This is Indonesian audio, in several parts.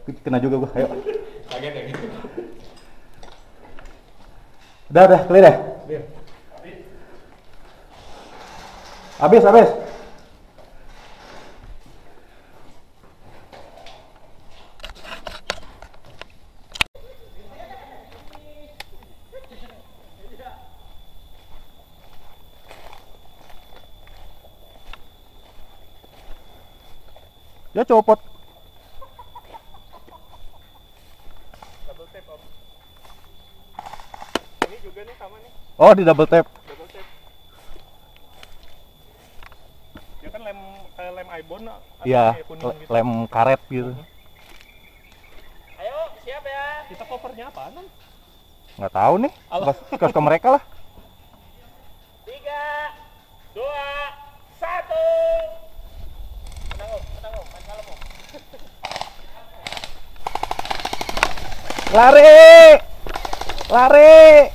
Kena juga gua, ayo. Kaget ya gitu. Udah, clear ya? Clear. Habis. Ya copot. Double tap om. Ini juga nih sama nih. Oh, di double tap. Double tap. Dia kan lem kayak lem ibon. Iya, kuning gitu. lem karet gitu. Ayo siap ya. Kita covernya apaan om? Nggak tahu nih. Kos ke mereka lah. 3, 2, 1. Tenang om, main kalem om. Lari.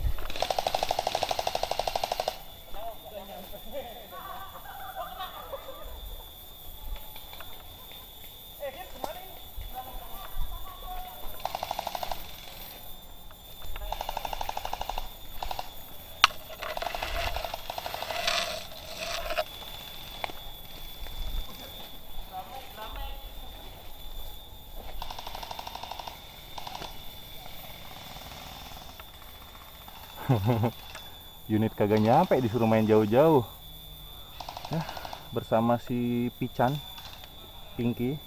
Unit kagak nyampe, disuruh main jauh-jauh ya, bersama si Pican Pinky.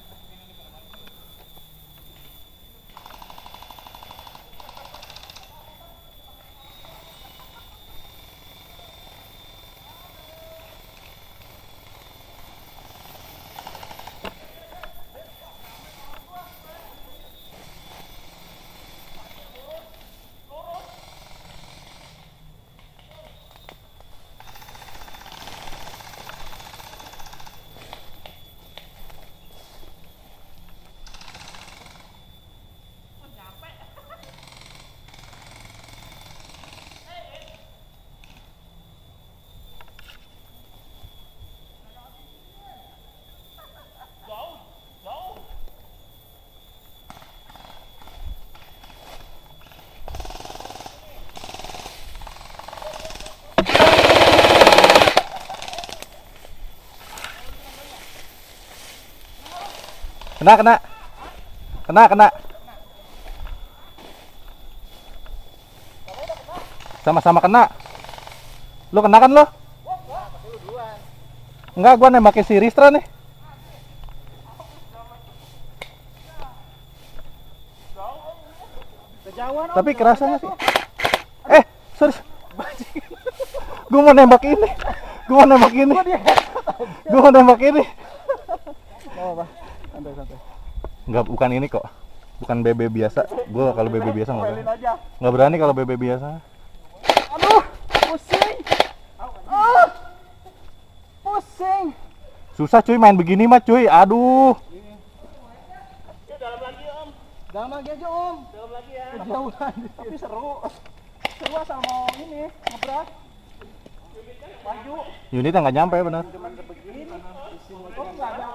Kena. Sama-sama kena. Lu kena kan lo? Enggak, gua nembakin si Ristra nih. Tapi kerasa nggak sih? Sorry. Gua mau nembak ini. Santai. Enggak, bukan ini kok. Bukan BB biasa. Gua kalau BB biasa nggak berani kalau BB biasa. Aduh, pusing. Susah cuy main begini mah cuy. Aduh. Dalam lagi om. Dalam lagi aja om. Dalam lagi ya. Kejauhan, tapi seru asal mau ini ngebrak. Maju. Unitnya nggak nyampe bener. Cuman begini. Kok nggak ada.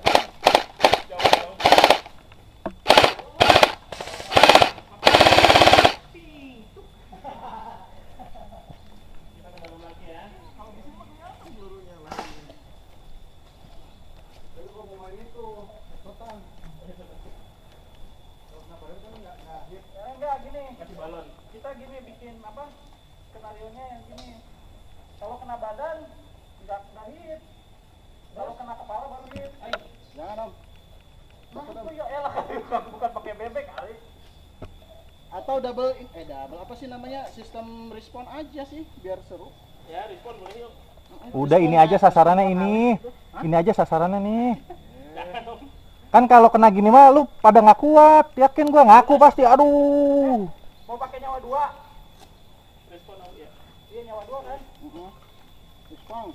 Enggak gini, Kasih balon. kita gini bikin apa skenarionya yang gini, kalau kena badan nggak kena hit, kalau kena kepala baru hit. Jangan om. Nah itu ya elah, bukan pakai bebek kali. Atau double apa sih namanya, sistem respon aja sih biar seru. Ya respon boleh om. Udah ini aja sasarannya ini. Ini aja sasarannya nih. Kan kalau kena gini mah lu pada nggak kuat, yakin gua ngaku pasti. Aduh. Mau pakai nyawa 2? Respon om ya. Iya nyawa 2 kan? Respon.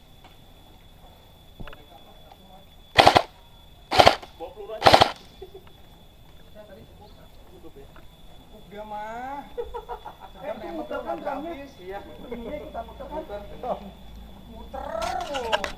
Bawa peluru aja. Tutup ya. Udah mah. Muter kan habis. Iya. Iya kita muter kan. Muter.